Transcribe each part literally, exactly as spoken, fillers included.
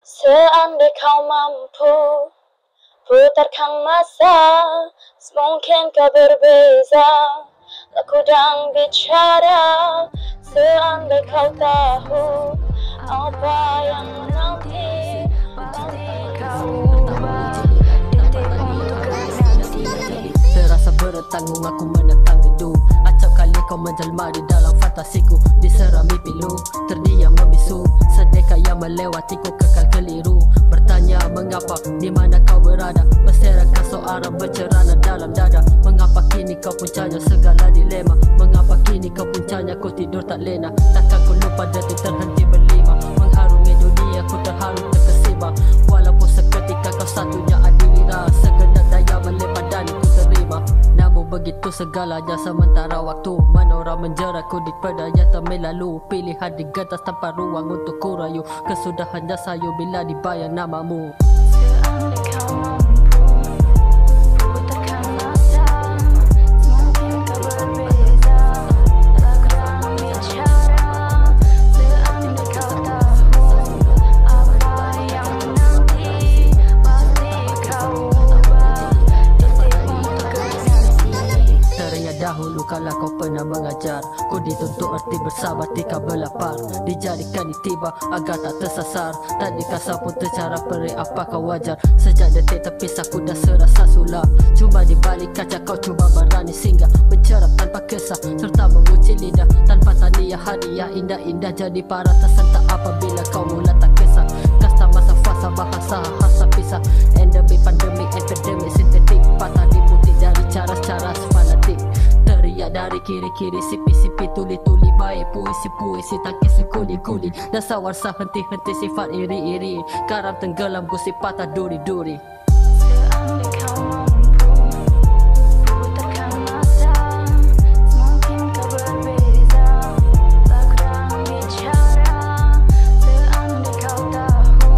Seandai kau mampu putarkan masa, semungkin kau berbeza laku dan bicara. Seandai kau tahu apa yang menanti, pasti kau ubah detik untuk nanti. Terasa berat tanggung aku menentang rindu. Acap kali kau menjelma di dalam fantasiku, diserami pilu, terdiam membisu. Sedekah yang melewatiku kekal keliru. Bertanya mengapa, di mana kau berada, berserakan seorang bercerana dalam dada. Mengapa kini kau puncanya segala dilema? Mengapa kini kau puncanya ku tidur tak lena? Takkan ku lupa detik terhenti berlima, mengharungi dunia ku terharu terkesima. Walaupun seketika kau satunya adilira, segenap daya melepas dan ku terima. Namun begitu segalanya sementara waktu menora menjeraku di pedaya termelalu. Pilihan digetas tanpa ruang untuk ku rayu, kesudahannya sayu bila dibayang namamu. Seandai kau mampu putarkan masa, semungkin kau berbeza laku dan bicara. Seandai kau tahu apa yang menanti, pasti kau ubah detik untuk nanti. Teringat dahulu kala kau pernah mengajar, ku dituntut erti bersabar tika berlapar. Dijadikan tiba agar tak tersasar, tak dikasar pun tercara peri apakah wajar. Sejak detik terpisah ku dah serasa sulam. Cuma di balik kaca kau cuba berani singgah, mencerap tanpa kesah serta menguci lidah. Tanpa taniah hadiah indah-indah jadi para tersentak apabila kau mula tak kisah. Kasta masa fasa bahasa hasa pisah. Endemi pandemik epidemik sintetik, patah diputih dari cara-cara fanatik. Teriak dari kiri-kiri, sipi-sipi, tuli-tuli, baik puisi-puisi, tangkis kuli-kuli, dan sawar sah henti-henti sifat iri-iri. Karam tenggelam gusip patah duri-duri. Seandai kau mampu putarkan masa, semungkin kau berbeza laku dan bicara. Seandai kau tahu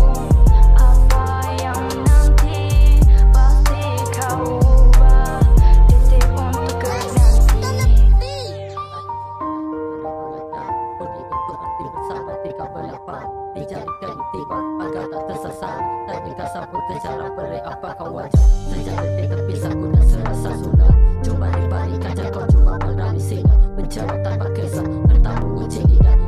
apa yang menanti, pasti kau ubah detik untuk nanti. Bersama tika berlapar, dijadikan tiba agar tak tersasar. Tak dikasar pun tercara peri apakah wajar. Sejak detik terpisah ku dah serasa sulam. Cuma di balik kaca kau cuma berani singgah, mencerah tanpa kisah serta menguji lidah.